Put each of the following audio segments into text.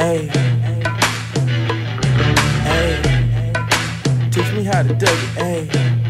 Hey, hey, teach me how to duck it, hey.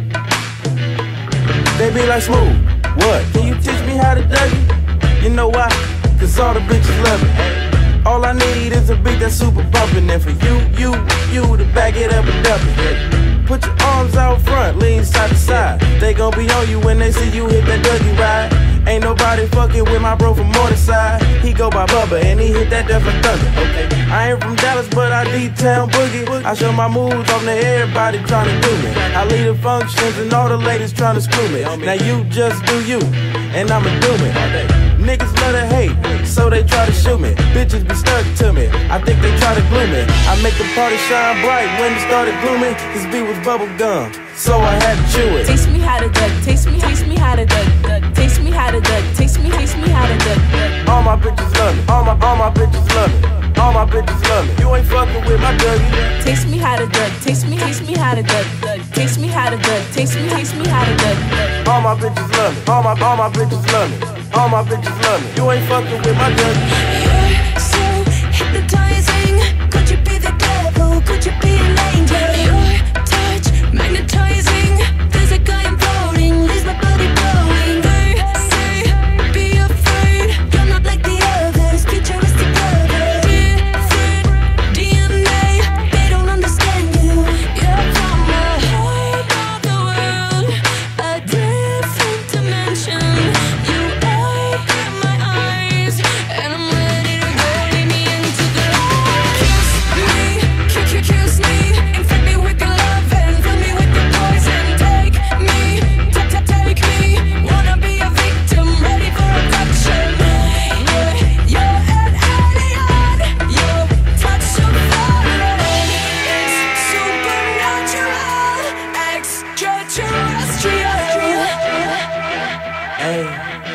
They be like, Smooth, what? Can you teach me how to duck it? You know why? Cause all the bitches love it. All I need is a beat that's super bumpin'. And for you to back it up and dump it. Put your arms out front, lean side to side. They gon' be on you when they see you hit that Dougie ride. Ain't nobody fucking with my bro from Morningside. He go by Bubba and he hit that Death and Thunder. Okay, I ain't from Dallas, but I D-Town boogie. I show my moves on to everybody tryna do me. I lead the functions and all the ladies tryna screw me. Now you just do you, and I'ma do me. Niggas love to hate, so they try to shoot me. Bitches be stuck to me, I think they try to glue me. I make the party shine bright when it started glooming. This beat was bubble gum, so I had to chew it. Taste me how to duck, taste me how to duck, taste me how to duck, taste me how to duck. All my bitches love me, all my bitches love me, all my bitches love me. You ain't fucking with my Dougie. Taste me how to duck, taste me how to duck, taste me how to duck, taste me how to duck. All my bitches love me, all my bitches love me, all my bitches love me. You ain't fucking with my Dougie. You're so hypnotizing. Could you be the devil? Could you be an angel? Your touch magnetizing. There's a guy I'm floating, leaves my body blowing. They say, be afraid. You're not like the others, futuristic lovers. Different DNA, they don't understand you. You're from the heart of the world, a different dimension. You are in my eyes, and I'm ready to go. Lead me into the light. Kiss me, infect me with your love and fill me with your poison. Take me, take me. Wanna be a victim, ready for abduction. Yeah, you're an alien. Your touch so foreign. It's supernatural, extraterrestrial. Hey,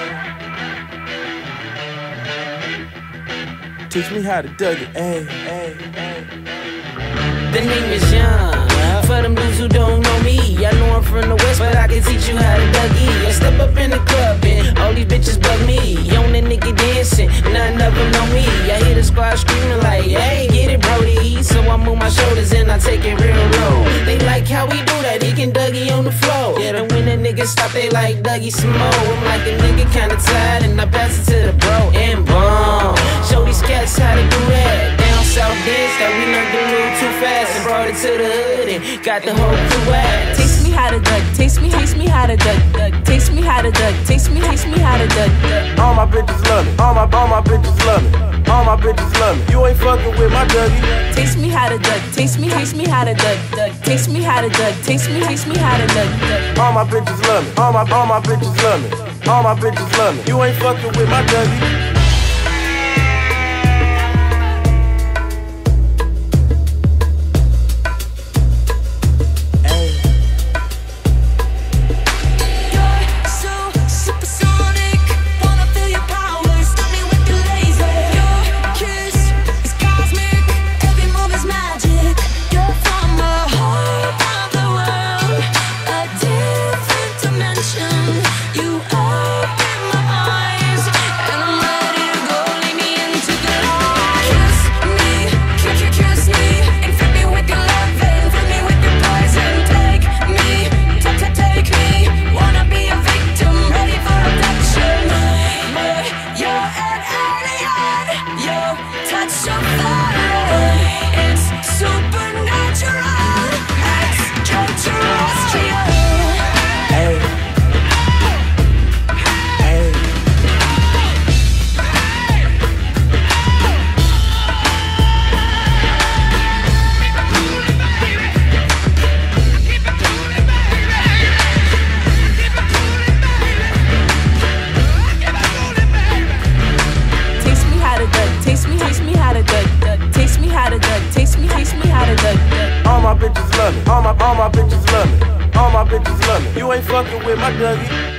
teach me how to duck it, hey. The name is Young. For them dudes who don't know me, I know I'm from the West, but I can teach you how to Dougie. I step up in the club and all these bitches bug me. On the nigga dancing, none of them know me. I hear the squad screaming like, hey, get it, Brody. So I move my shoulders and I take it real low. They like how we do that, he can Dougie on the floor. Yeah, and when the niggas stop, they like Dougie some more. I'm like a nigga kinda tired and I pass it to the bro and boom. Show these cats how to do that. Down south dance that we learned to move too fast and brought it to the hood and got the whole crew ass. Taste me how to duck, taste me how to duck, taste me how to duck, taste me how to duck. All my bitches love me, all my bitches love me, all my bitches love me. You ain't fucking with my Dougie. Taste me how to duck, taste me how to duck, taste me how to duck, taste me how to duck. All my bitches love me, all my bitches love me, all my bitches love me. You ain't fucking with my Dougie. All my bitches love me, all my bitches love me, all my bitches love me. You ain't fucking with my Dougie.